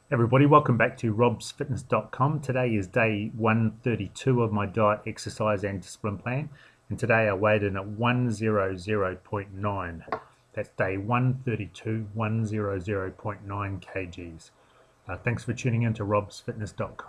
Everybody, welcome back to robsfitness.com. Today is day 132 of my diet, exercise and discipline plan, and today I weighed in at 100.9. That's day 132, 100.9 kgs. Thanks for tuning in to robsfitness.com.